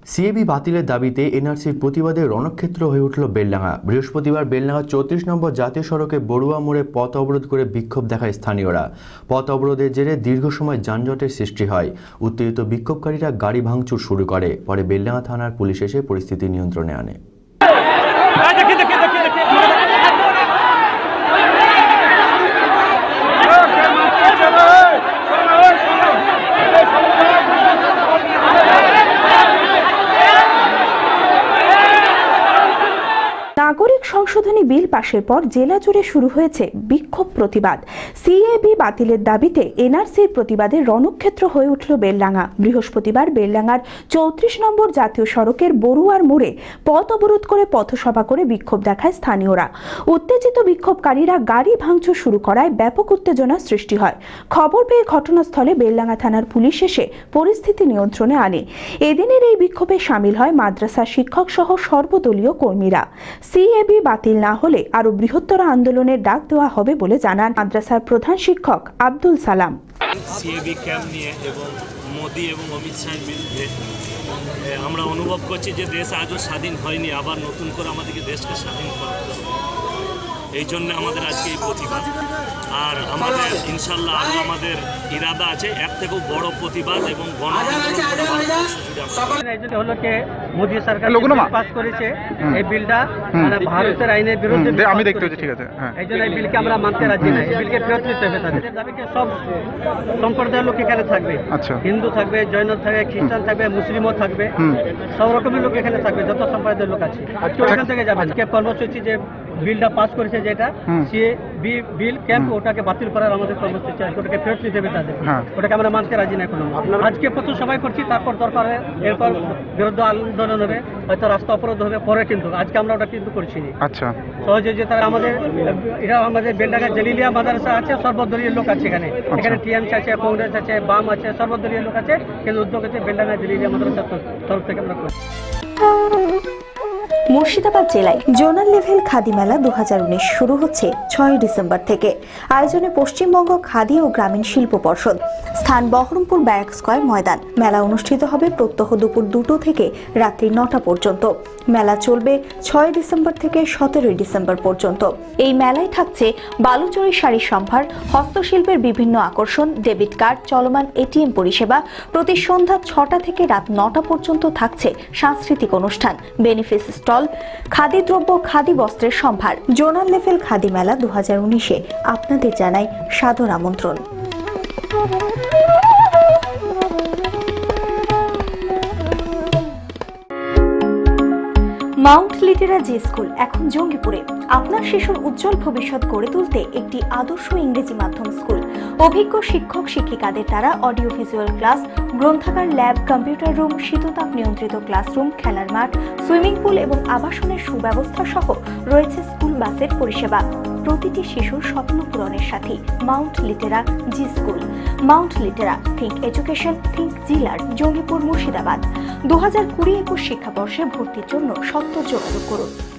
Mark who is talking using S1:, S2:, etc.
S1: CAB বাতিলের দাবিতে এনআরসির প্রতিবাদে রণক্ষেত্র হয়ে উঠল বেলডাঙ্গা। বৃহস্পতিবার বেলডাঙ্গা 34 নম্বর জাতীয় সড়কে বড়ুয়া মোড়ে পথ অবরোধ করে বিক্ষোভ দেখায় স্থানীয়রা। পথ অবরোধের জেরে দীর্ঘ সময় যানজটের সৃষ্টি হয়। উত্তেজিত বিক্ষোভকারীরা গাড়ি ভাঙচুর শুরু করে। পরে বেলডাঙ্গা থানার পুলিশ এসে পরিস্থিতি নিয়ন্ত্রণে আনে।
S2: নাগরিক সংশোধনী বিল পাশের পর জেলা জুড়ে শুরু হয়েছে বিক্ষোভ প্রতিবাদ। সিএবি বাতিলের দাবিতে এনআরসির প্রতিবাদে রণক্ষেত্র হয়ে উঠল বেলডাঙ্গা। বৃহস্পতিবার বেলডাঙ্গার 34 নম্বর জাতীয় সড়কের বড়ুয়ার মোড়ে পথ অবরোধ করে পথসভা করে বিক্ষোভ দেখায় স্থানীয়রা। উত্তেজিত বিক্ষোভকারীরা গাড়ি ভাঙচুর শুরু করায় ব্যাপক উত্তেজনা সৃষ্টি হয়। খবর পেয়ে ঘটনাস্থলে বেলডাঙ্গা থানার পুলিশ এসে পরিস্থিতি নিয়ন্ত্রণে আনে। এদিনের এই বিক্ষোভে সামিল হয় মাদ্রাসা শিক্ষক সহ সর্বদলীয় কর্মীরা। সিএবি বাতিল না হলে আরো বৃহত্তর আন্দোলনের ডাক দেওয়া হবে বলে জানান মাদ্রাসার প্রধান শিক্ষক আব্দুল সালাম।
S3: সিএবি ক্যাম্প নিয়ে এবং মোদি এবং অমিত শাহের বিরুদ্ধে আমরা অনুভব করছি যে দেশ আজও স্বাধীন হয়নি, আবার নতুন করে আমাদেরকে দেশকে স্বাধীন করতে হবে। এই জন্য আমাদের আজকে এই প্রতিবাদ। আর আমাদের ইনশাল্লাহ আরও আমাদের ইরাদা আছে এর থেকেও বড় প্রতিবাদ এবং
S4: মোদী সরকার পাস করেছে এই বিলটা মানে ভারতের আইনের বিরুদ্ধে। আমি দেখতে হচ্ছে, ঠিক আছে, এই জন্য এই বিলকে আমরা মানতে রাজি না। এই বিলকে ফেরত নিতে হবে। তাদের দাবিকে সব সম্প্রদায়ের লোক এখানে থাকবে, হিন্দু থাকবে, জৈন থাকবে, খ্রিস্টান থাকবে, মুসলিমও থাকবে, সব রকমের লোক এখানে থাকবে, যত সম্প্রদায়ের লোক আছে। কেউ এখান থেকে যাবে। আজকে কর্মসূচি যে বিলটা পাস করেছে যেটা সিএবি বিল ক্যাম্প, ওটাকে বাতিল করার আমাদের কর্মসূচি আছে। ওটাকে ফেরত নিতে হবে তাদের, ওটাকে আমরা মানতে রাজি না এখনো। আজকে প্রথম সবাই করছি, তারপর দরকার এরপর বিরুদ্ধে আন্দোলন হবে, হয়তো রাস্তা অবরোধ হবে পরে, কিন্তু আজকে আমরা ওটা কিন্তু করছি না। আচ্ছা, সহযোগিতা আমাদের এরা আমাদের বেলডাঙ্গা জলিলিয়া মাদ্রাসা আছে, সর্বদলীয় লোক আছে এখানে। এখানে টিএমসি আছে, কংগ্রেস আছে, বাম আছে, সর্বদলীয় লোক আছে, কিন্তু উদ্যোগ আছে বেলডাঙ্গা জলিলিয়া মাদ্রাসার তরফ থেকে আমরা করছি।
S2: মুর্শিদাবাদ জেলায় জোনাল লেভেল খাদি মেলা 2019 শুরু হচ্ছে 6 ডিসেম্বর থেকে। আয়োজনে পশ্চিমবঙ্গ খাদি ও গ্রামীণ শিল্প পর্ষদ। স্থান বহরমপুর ব্যারাক স্কয়ার ময়দান। মেলা অনুষ্ঠিত হবে প্রত্যহ দুপুর 2টো থেকে রাত্রি 9টা পর্যন্ত। মেলা চলবে 6 ডিসেম্বর থেকে 17 ডিসেম্বর পর্যন্ত। এই মেলায় থাকছে বালুচরী শাড়ির সম্ভার, হস্তশিল্পের বিভিন্ন আকর্ষণ, ডেবিট কার্ড, চলমান এটিএম পরিষেবা। প্রতি সন্ধ্যা 6টা থেকে রাত 9টা পর্যন্ত থাকছে সাংস্কৃতিক অনুষ্ঠান, বেনিফিট স্টল, খাদি দ্রব্য, খাদি বস্ত্রের সম্ভার। জোনাল লেভেল খাদি মেলা 2019-এ আপনাদের জানাই সাদর আমন্ত্রণ। মাউন্ট লিটেরা জি স্কুল এখন জঙ্গিপুরে। আপনার শিশুর উজ্জ্বল ভবিষ্যৎ গড়ে তুলতে একটি আদর্শ ইংরেজি মাধ্যম স্কুল। অভিজ্ঞ শিক্ষক শিক্ষিকাদের দ্বারা অডিও ভিজুয়াল ক্লাস, গ্রন্থাগার, ল্যাব, কম্পিউটার রুম, শীততাপ নিয়ন্ত্রিত ক্লাসরুম, খেলার মাঠ, সুইমিং পুল এবং আবাসনের সুব্যবস্থা সহ রয়েছে স্কুল বাসের পরিষেবা। প্রতিটি শিশুর স্বপ্ন পূরণের সাথে Mount Litera Zee School. Mount Litera, think education, think জিলার, জঙ্গিপুর, মুর্শিদাবাদ। 2020-21 শিক্ষাবর্ষে ভর্তির জন্য সত্ত্বর যোগাযোগ করুন।